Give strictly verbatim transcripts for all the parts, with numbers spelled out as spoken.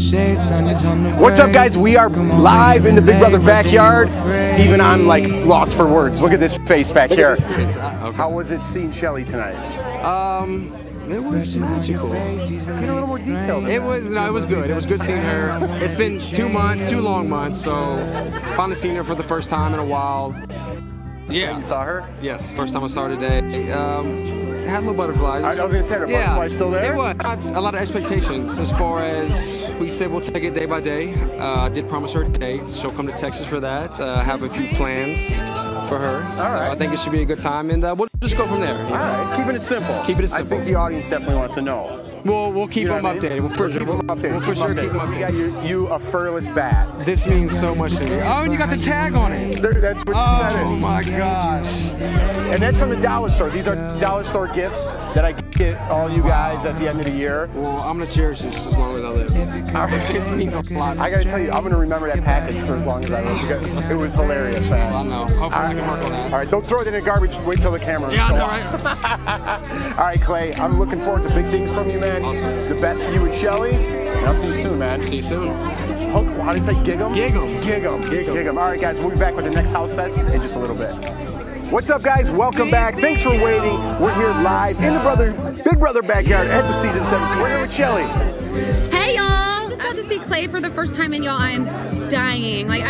What's up, guys? We are live in the Big Brother backyard. Even I'm like lost for words. Look at this face back here. How was it seeing Shelli tonight? Um, it was magical. Get a little more detail. It was no, it was good. It was good seeing her. It's been two months, two long months, so finally seeing her for the first time in a while. Yeah. You saw her? Yes, first time I saw her today. Um, had little butterflies. I was gonna say, are the yeah, butterflies still there? It was. I had a lot of expectations as far as we said we'll take it day by day. Uh, I did promise her a date. She'll come to Texas for that. Uh, have a few plans for her. All so right. I think it should be a good time, and uh, we'll just go from there. All right, keeping it simple. Keeping it simple. I think the audience definitely wants to know. We'll we'll keep You know them what I mean? updated. We'll for We'll sure keep them updated. We'll for sure keep them updated. You got your, you a furless bat. This means so much to me. Oh, and you got the tag on it. There, that's what you said. Oh It. my gosh. And that's from the dollar store. These are dollar store gifts that I get all you guys at the end of the year. Well, I'm gonna cherish this as long as I live. This means a lot. I gotta tell you, I'm gonna remember that package for as long as I live. Because it was hilarious, man. I know. Hopefully I can work on that. All right, don't throw it in the garbage. Wait till the camera. Yeah, I know, right? All right, Clay. I'm looking forward to big things from you, man. Awesome. The best for you and Shelli. And I'll see you soon, man. See you soon. How do you say gig 'em? Gig 'em. Gig 'em. Gig 'em. Gig 'em. All right, guys. We'll be back with the next house test in just a little bit. What's up, guys? Welcome back. Thanks for waiting. We're here live in the brother, Big Brother backyard at the season seventeen. We're here with Shelli. Hey, y'all. Just got to see Clay for the first time, and y'all, I am dying. Like,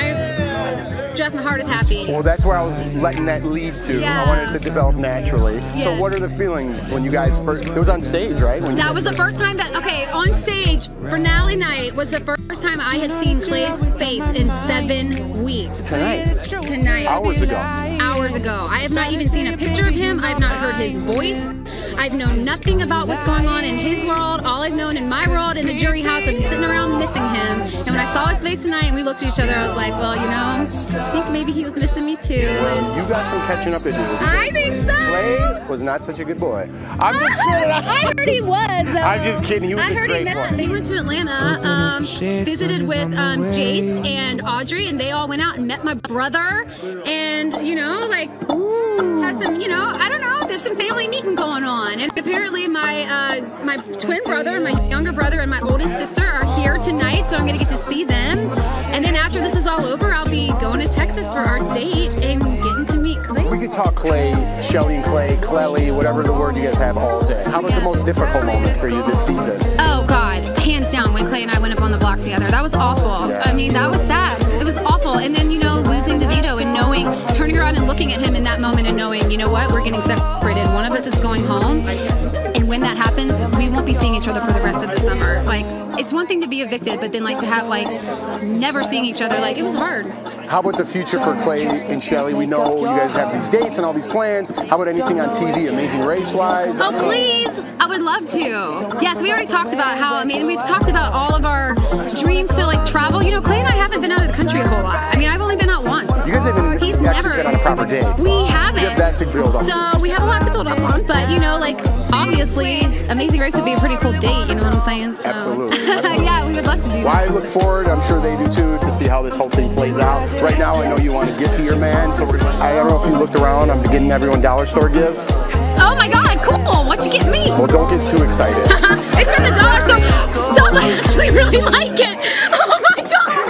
I, Jeff, my heart is happy. Well, that's where I was letting that lead to. Yeah. I wanted it to develop naturally. Yeah. So what are the feelings when you guys first, it was on stage, right? When That was the first time that, okay, on stage, finale night was the first time I had seen Clay's face in seven weeks. Tonight. Tonight. Hours ago. Hours ago. I have not even seen a picture of him. I have not heard his voice. I've known nothing about what's going on in his world. All I've known in my world, in the jury house, I've been sitting around missing him. And when I saw his face tonight and we looked at each other, I was like, well, you know, I think maybe he was missing me too. Well, you got some catching up to do. I think so. Clay was not such a good boy. I'm just kidding. I heard he was. Though. I'm just kidding. He was I a heard great he met. boy. They went to Atlanta, um, visited with um, Jace and Audrey, and they all went out and met my brother. And you know, like, have some, you know, I don't know. There's some family meeting going on, and apparently my uh, my twin brother, my younger brother, and my oldest sister are here tonight, so I'm gonna get to see them. And then after this is all over, I'll be going to Texas for our date and getting to meet Clay. We could talk Clay, Shelli and Clay, Clelly, whatever the word you guys have all day. How was the most difficult moment for you this season? Oh God, hands down, when Clay and I went up on the block together, that was awful. Yeah. I mean, that was sad. It was awful. And then, you know, losing the veto and knowing, turning around and looking at him in that moment and knowing, you know what, we're getting separated. One of us is going home. And when that happens, we won't be seeing each other for the rest of the summer. Like, it's one thing to be evicted, but then like to have like never seeing each other, like it was hard. How about the future for Clay and Shelli? We know you guys have these dates and all these plans. How about anything on T V, Amazing Race-wise? Oh, please. I would love to. Yes, we already talked about how, I mean, we've talked about all of our dreams to like travel. You know, Clay and I haven't been out of the country a whole lot. I mean, I've only been out once. You guys haven't He's actually never been on a proper date. So we haven't. You have that to build up. So we have a lot to build up on, but you know, like obviously, Amazing Race would be a pretty cool date. You know what I'm saying? So. Absolutely. Absolutely. Yeah, we would love to do well, that. I look forward, I'm sure they do too, to see how this whole thing plays out. Right now, I know you want to get to your man, so we're, I don't know if you looked around. I'm getting everyone dollar store gifts. Oh my God, cool! What you get me? Well, don't get too excited. It's from the dollar store. Stop! I actually really like it. Oh my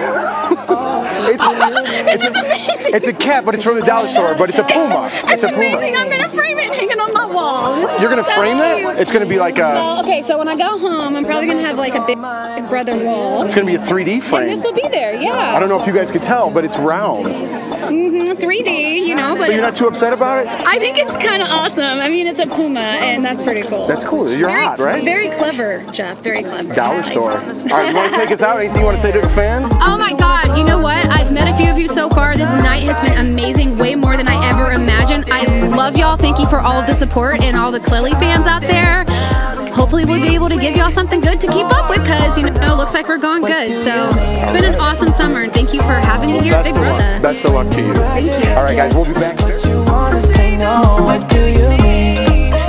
God! It's, This is amazing. It's a cat, but it's from the dollar store, but it's a Puma. It's It's a Puma. amazing. I'm gonna frame it and hang it on my wall. You're gonna frame that? It's gonna be like a. Well, okay, so when I go home, I'm probably gonna have like a big Big Brother wall. It's gonna be a three D And frame. this will be there, yeah. I don't know if you guys can tell, but it's round. Mm-hmm, three D, you know, but So you're not too upset about it? I think it's kind of awesome. I mean, it's a Puma, and that's pretty cool. That's cool. You're very, hot, right? Very clever, Jeff. Very clever. Dollar store. All right, you want to take us out? Anything you want to say to the fans? Oh my God, you know what? I've met a few of you so far. This night has been amazing, way more than I ever imagined. I love y'all. Thank you for all of the support and all the Clelly fans out there. Hopefully we'll be able to give y'all something good to keep up with because, you know, it looks like we're going good. So it's been an awesome summer, and thank you for having me here at Best Big of luck. Brother. Best of luck to you. Thank you. All right, guys, we'll be back. You wanna say no, what do you mean?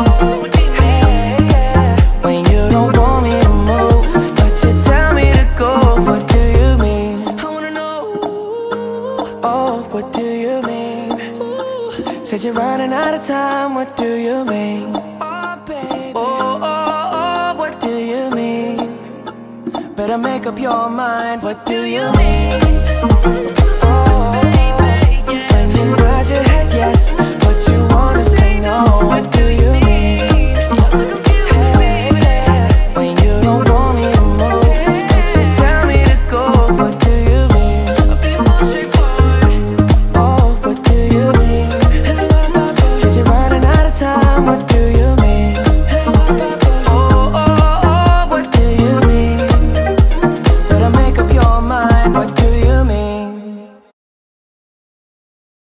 When you don't want me to move, but you tell me to go, what do you mean? I wanna know, oh, what do you mean? Said you're running out of time, what do you mean? Oh, baby, oh, oh, oh, what do you mean? better make up your mind. What do you mean? Oh, when you nod your head yes, but you wanna say no. What do